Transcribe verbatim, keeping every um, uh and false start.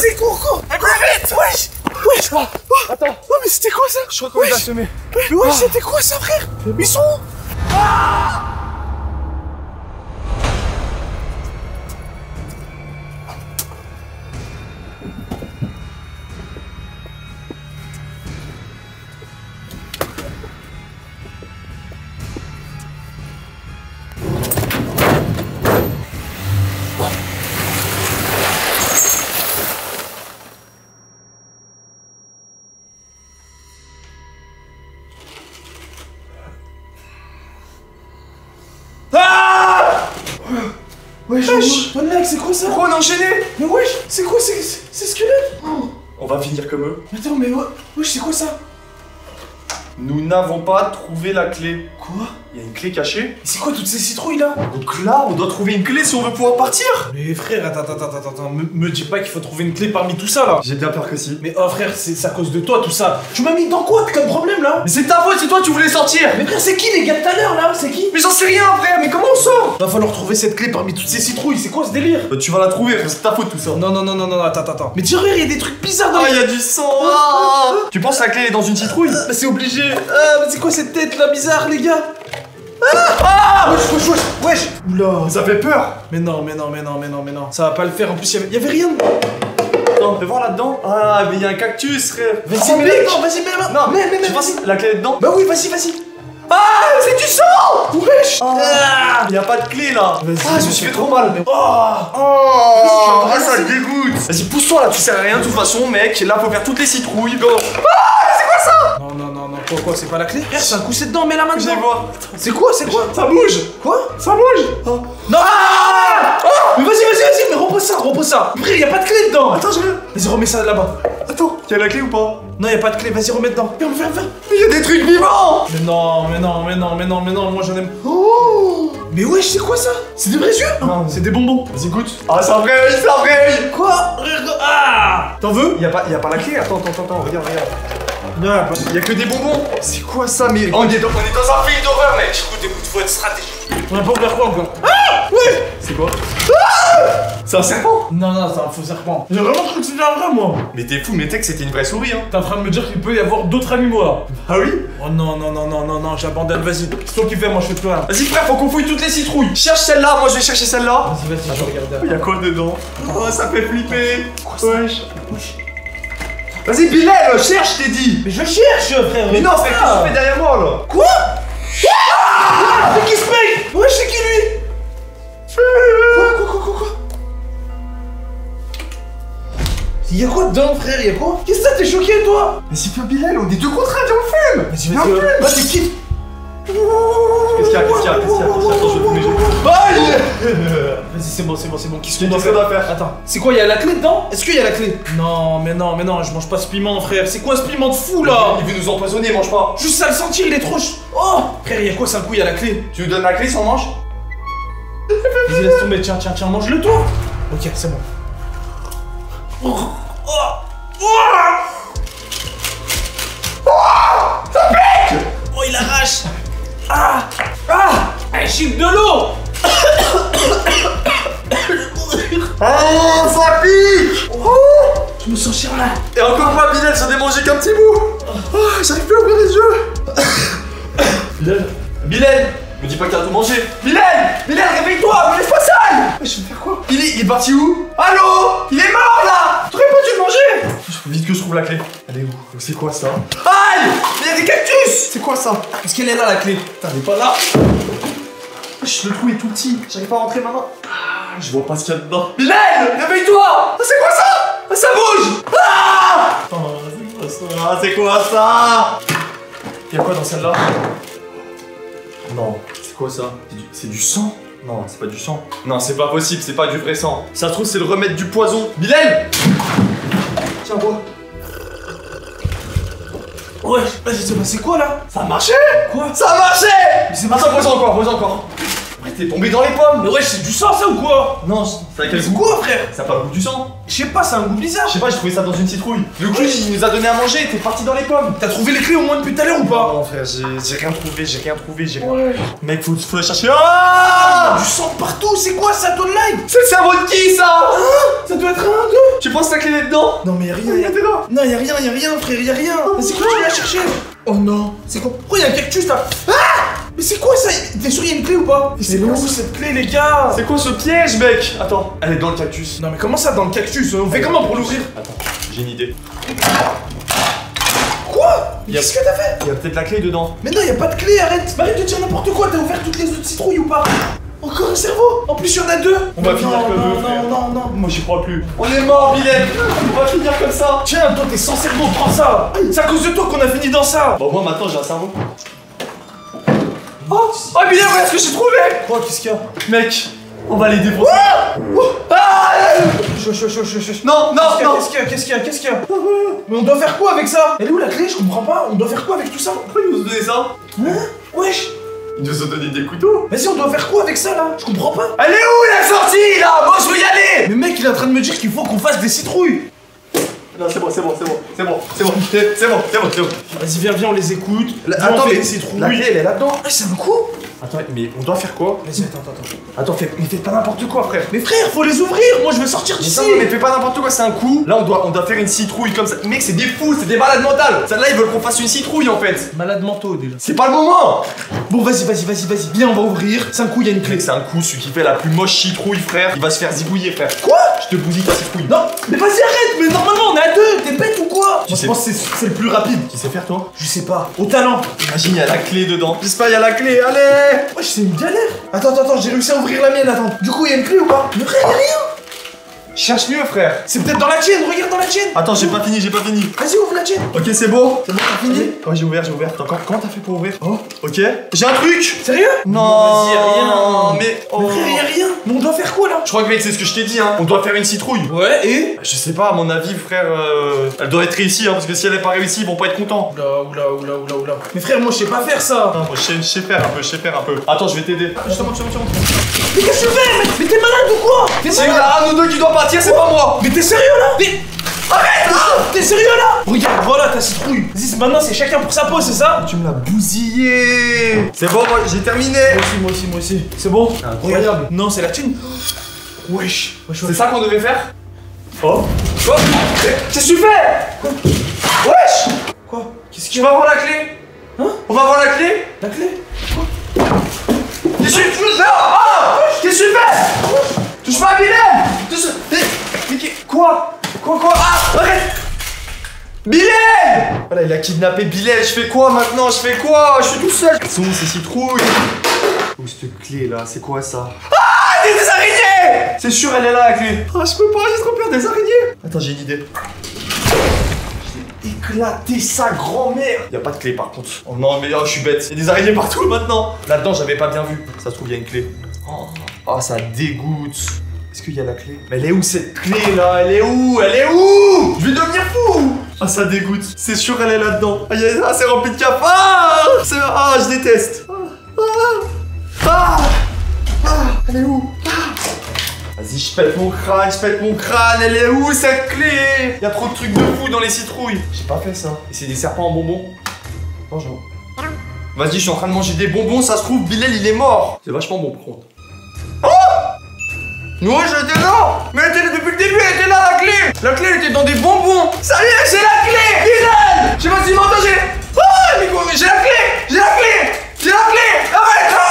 Vas-y, cours, cours. Cours vite. Wesh. Wesh. Oh, attends. Oh, mais c'était quoi ça? Je crois qu'on les a semés. Mais wesh, c'était quoi ça, frère? Ils sont où? Ah! Wesh, wesh, bon mec, c'est quoi ça? Pourquoi on est enchaîné? Mais wesh, c'est quoi ces, ces squelettes? Oh. On va finir comme eux. Attends, mais wesh, c'est quoi ça? Nous n'avons pas trouvé la clé. Quoi? Il y a une clé cachée. Mais c'est quoi toutes ces citrouilles là? Donc là, on doit trouver une clé si on veut pouvoir partir. Mais frère, attends, attends, attends, attends, me, me dis pas qu'il faut trouver une clé parmi tout ça là. J'ai bien peur que si. Mais oh frère, c'est à cause de toi tout ça. Tu m'as mis dans quoi comme problème là? Mais c'est ta faute, c'est toi, tu voulais sortir. Mais frère, c'est qui les gars de tout à l'heure là? C'est qui? Mais j'en sais rien, frère, mais comment on sort? Va falloir trouver cette clé parmi toutes ces citrouilles, c'est quoi ce délire? Bah, tu vas la trouver, c'est ta faute tout ça. Non, non, non, non, non, attends, attends. Mais tiens, regarde, il y a des trucs bizarres dans Ah, les... il y a du sang. Ah. Tu penses que la clé est dans une citrouille? Bah, c'est obligé. Ah, mais c'est quoi cette tête là bizarre, les gars? Ah, ah wesh, wesh, wesh, wesh. Oula. Ça fait peur. Mais non, mais non, mais non, mais non, mais non. Ça va pas le faire, en plus, il y avait, y avait rien. Attends, fais voir là-dedans. Ah, mais il y a un cactus, frère. Vas-y, mets là-dedans, vas-y, mets là-dedans. Non, mais, mais, mais, tu penses vas-y. la clé est dedans? Bah oui, vas-y, vas-y. Ah, c'est du sang. Wesh. Ah, il y a pas de clé là. Vas-y, Ah, je me suis fait trop mal. Oh. Oh, ah, ça dégoûte. Vas-y, pousse-toi là, tu sers à rien de toute façon, mec. Là, faut faire toutes les citrouilles. Go. Ah, c'est quoi ça? Non, non, non, non, quoi, quoi, c'est pas la clé? C'est un coup, c'est dedans, mets la main Je dedans. vais voir. C'est quoi, c'est quoi? Ça bouge. Quoi? Ça bouge. Oh. Non. Ah oh mais vas-y, vas-y, vas-y, mais repose ça, repose ça. Frère, y a pas de clé dedans. Attends, je veux. Vas-y, remets ça là-bas. Attends, y'a la clé ou pas? Non, y a pas de clé, vas-y, remets dedans. Viens, viens, viens. Mais y'a des trucs vivants. Mais non, mais non, mais non, mais non, mais non, moi j'en aime. Oh. Mais wesh, c'est quoi ça? C'est des vrais yeux? Non, c'est des bonbons. Vas-y, goûte. Ah, c'est un vrai œil, c'est un vrai œil. Quoi? Ah. T'en veux? Y'a pas, y a pas la clé? Attends, attends, attends, regarde, regarde. Non, Y'a que des bonbons. C'est quoi ça? Mais on est dans, on est dans un film d'horreur, mec. écoute, écoute, faut être stratégique. On a pas ouvert quoi encore? Ah. Ouais. C'est quoi? Ah. C'est un serpent. Non, non, c'est un faux serpent. J'ai vraiment cru que c'était un vrai, moi. Mais t'es fou, mais t'es que c'était une vraie souris, hein. T'es en train de me dire qu'il peut y avoir d'autres animaux là? Ah oui? Oh non, non, non, non, non, non, j'abandonne, vas-y. C'est toi qui fais, moi je fais plus rien. Vas-y, frère, faut qu'on fouille toutes les citrouilles. Cherche celle-là, moi je vais chercher celle-là. Vas-y, vas-y, je regarde. Y'a quoi dedans? Oh, ça fait flipper. Quoi ça? Wesh. Vas-y, Bilal, cherche, t'ai dit. Mais je cherche, frère. Mais non, frère, qu'est-ce que tu fais derrière moi là? Quoi? Ah mais qui se paye? Ouais, c'est qui lui? Quoi, quoi, quoi, quoi, quoi? Y'a quoi dedans, frère? Y'a quoi? Qu'est-ce que ça, t'es choqué, toi? Mais c'est pas Bilal, on est deux contre un, viens, on fume. Vas-y, Viens, vas-y. on fume. Bah, t'es qui? Qu'est-ce qu'il y a? Qu'est-ce qu'il y a? Qu'est-ce qu'il y a? Qu'est-ce qu'il y a? Attends, je vais fumer. Aïe. Vas-y, c'est bon, c'est bon, c'est bon. Qu'est-ce Qu'est-ce qu'on doit qu'on faire? doit faire? Attends, c'est quoi? Y'a la clé dedans? Est-ce qu'il y a la clé? Non, mais non, mais non, je mange pas ce piment, frère. C'est quoi ce piment de fou là? Il veut nous empoisonner, mange pas. Juste ça le sentir, il est trop ch... Oh! Frère, y'a quoi, c'est un coup, y'a la clé. Tu nous donnes la clé si on mange? Vas-y, laisse tomber, tiens, tiens, tiens, mange-le toi. Ok, c'est bon. Oh! Oh! Oh, ça pique. Oh, il arrache. Ah! Ah! Un chip de l'eau. Oh, ça pique. Oh! Je me sens cher là. Et encore pas, Bilal, j'en ai mangé qu'un petit bout. Oh, j'arrive plus à ouvrir les yeux. Bilal, Bilal, me dis pas que t'as tout mangé. Bilal, Bilal, réveille-toi, me laisse pas seul. Je vais faire quoi? Il est, il est parti où? Allô? Il est mort là. T'aurais pas dû le manger. Faut vite que je trouve la clé. Elle est où? C'est quoi ça? Aïe! Il y a des cactus. C'est quoi ça? Est-ce qu'elle est là la clé? Putain, elle est pas là. Le trou est tout petit. J'arrive pas à rentrer maintenant. Ah, je vois pas ce qu'il y a dedans. Bilal, réveille-toi. Ah, c'est quoi ça? Ah, ça bouge. Ah! Oh, c'est quoi ça? C'est quoi ça? Y'a quoi dans celle-là? Non, c'est quoi ça? C'est du, du sang? Non, c'est pas du sang. Non, c'est pas possible, c'est pas du vrai sang. Ça se trouve, c'est le remède du poison. Bilal! Tiens, bois. Ouais, vas-y, c'est passé quoi là? Ça a marché? Quoi? Ça a marché! Mais c'est Attends, pose encore, pose encore. Mais T'es tombé dans les pommes. Mais ouais, c'est du sang ça ou quoi? Non, ça a quel C'est goût? quoi, frère? Ça a pas le goût du sang. Je sais pas, c'est un goût bizarre. Je sais pas, j'ai trouvé ça dans une citrouille. Le cul, il nous a donné à manger, t'es parti dans les pommes. T'as trouvé les clés au moins depuis tout à l'heure ou pas? Non, frère, j'ai j'ai rien trouvé, j'ai rien trouvé, j'ai rien. Ouais. Mec, faut, faut le chercher. Ah, Du sang partout, c'est quoi ça, ton live? c'est le cerveau de qui ça? Ça doit être un deux. Tu penses que la clé est dedans? Non mais y'a rien, Il y'a était là. Non, y'a rien, y'a rien, frère, y'a rien. Mais c'est quoi tu l'as cherché? Oh non, c'est quoi? Pourquoi y'a un cactus là? Ah! Mais c'est quoi ça? T'es sûr y'a une clé ou pas? Mais C'est c'est long quoi cette clé, les gars. C'est quoi ce piège, mec? Attends, elle est dans le cactus. Non mais comment ça dans le cactus? On fait comment pour l'ouvrir? Attends, j'ai une idée. Quoi? Mais Y'a- qu'est-ce que t'as fait? Il y a peut-être la clé dedans. Mais non, y'a pas de clé, arrête. Arrête de dire n'importe quoi, t'as ouvert toutes les autres citrouilles ou pas? Encore un cerveau? En plus y'en a deux. On va Non, finir comme non, eux, frère. non, non, non. Moi, j'y crois plus. On est mort, Bilal. On va finir comme ça. Tiens, toi t'es sans cerveau, prends ça. C'est à cause de toi qu'on a fini dans ça. Bon, moi, maintenant, j'ai un cerveau. Oh, oh, Bilal, voilà ce que j'ai trouvé. Quoi, qu'est-ce qu'il y a? Mec, on va les défoncer. Chut, chut, chut, chut, chut. Non, non, non. Qu'est-ce qu'il y a? Qu'est-ce qu'il y a? Qu'est-ce qu'il y a? Mais on doit faire quoi avec ça? Elle est où la clé? Je comprends pas. On doit faire quoi avec tout ça? Pourquoi ils nous ont donné ça? Hein? Wesh. Ils nous ont donné des couteaux. Vas-y, on doit faire quoi avec ça là? Je comprends pas. Elle est où la sortie là? Moi, je veux y aller. Mais mec, il est en train de me dire qu'il faut qu'on fasse des citrouilles. Non, c'est bon, c'est bon, c'est bon, c'est bon, c'est bon, c'est c'est bon, c'est bon, c'est bon. Vas-y, viens, viens, on les écoute. La- Viens, on attends, fait mais des citrouilles. la clé, elle est là-dedans. Ah, c'est un coup? Attends, mais on doit faire quoi? Vas-y, attends, attends, attends. Attends, fais, mais fais pas n'importe quoi, frère. Mais frère, faut les ouvrir. Moi, je veux sortir d'ici. Non, mais fais pas n'importe quoi, c'est un coup. Là, on doit, on doit faire une citrouille comme ça. Mec, c'est des fous, c'est des malades mentales. Celle-là, ils veulent qu'on fasse une citrouille en fait. Malade mentaux déjà. C'est pas le moment. Bon, vas-y, vas-y, vas-y, vas-y. Viens, on va ouvrir. C'est un coup, il y a une clé. Mec, c'est un coup, celui qui fait la plus moche citrouille, frère. Il va se faire zigouiller, frère. Quoi? Je te bousille ta citrouille. Non, mais vas-y, arrête. Mais normalement, on est à deux. T'es bête ou quoi? Tu Moi, sais- je pense que c'est c'est le plus rapide. Tu sais faire, toi? Je sais pas. Au talent. Imagine, il y a la clé dedans. J'espère, il y a la clé, allez. Wesh, c'est une galère. Attends, attends, attends, j'ai réussi à ouvrir la mienne, attends. Du coup, il y a une clé ou pas? Mais frère, y'a rien. Cherche mieux, frère. C'est peut-être dans la tienne, regarde dans la tienne. Attends, j'ai pas fini, j'ai pas fini. Vas-y, ouvre la tienne. Ok, c'est bon. C'est bon, t'as fini? Ouais, j'ai ouvert, j'ai ouvert. Attends, comment comment t'as fait pour ouvrir? Oh, ok. J'ai un truc. Sérieux? Non, Vas-y, rien. Mais, oh. Mais frère, y'a rien. Mais on doit faire quoi là? Je crois que mec, c'est ce que je t'ai dit, hein. On doit faire une citrouille. Ouais, et? Je sais pas, à mon avis, frère, euh, elle doit être réussie, hein, parce que si elle est pas réussie, ils vont pas être contents. Oula, oula, oula, oula, oula. Mais frère, moi je sais pas faire ça. Non, moi, je sais, je sais faire un peu, je sais faire un peu. Attends, je vais t'aider. Justement, justement, justement. Mais qu'est-ce que tu fais, mec? Mais t'es malade ou quoi? T'es C'est malade? un ou deux qui doit partir, c'est pas moi. Mais t'es sérieux là? Mais... Arrête! T'es sérieux là? Regarde, voilà ta citrouille. Vas-y, maintenant c'est chacun pour sa peau, c'est ça? Tu me l'as bousillé. C'est bon, moi, j'ai terminé. Moi aussi, moi aussi, moi aussi. C'est bon? Incroyable. Non, c'est la tienne. Wesh. Wesh, C'est wesh. ça qu'on devait faire? Oh. Oh. Qu'est-ce que tu fais? Wesh. Quoi? Qu'est-ce Tu qu'il y a? vas voir la clé? Hein? On va voir la clé? La clé? Qu'est-ce que tu fais? Ah! Qu'est-ce que tu fais? Touche pas à Bilal! Touche... Mais, mais qui- quoi? Quoi, quoi? Ah! Arrête! Bilal! Voilà, il a kidnappé Bilal, je fais quoi maintenant? Je fais quoi? Je suis tout seul! Elles sont où ces citrouilles? Où cette clé là? C'est quoi ça? Ah! Des, des araignées! C'est sûr, elle est là la clé! Ah, je peux pas, j'ai trop peur des araignées! Attends, j'ai une idée. Éclater sa grand-mère. Y a pas de clé par contre. Oh non mais oh, je suis bête. Y a des araignées partout maintenant. Là-dedans j'avais pas bien vu. Ça se trouve y a une clé. Oh, oh, ça dégoûte. Est-ce qu'il y a la clé? Mais elle est où cette clé là? Elle est où? Elle est où? Je vais devenir fou. Ah ça dégoûte. C'est sûr elle est là-dedans. Ah, y a- ah, c'est rempli de cafards. Ah, c'est- ah je déteste. Ah, ah, ah, ah, elle est où? Vas-y, je pète mon crâne, je pète mon crâne, elle est où cette clé? Y'a trop de trucs de fou dans les citrouilles. J'ai pas fait ça. Et c'est des serpents en bonbons. Bonjour. Vas-y, je suis en train de manger des bonbons, ça se trouve, Bilal il est mort. C'est vachement bon par contre. Oh! Ouais, j'étais là! Mais elle était là depuis le début, elle était là la clé! La clé elle était dans des bonbons! Ça y est, j'ai la clé! Bilal! Je sais pas si tu m'entends, j'ai. Oh! Mais quoi? J'ai la clé! J'ai la clé! J'ai la clé! Arrête!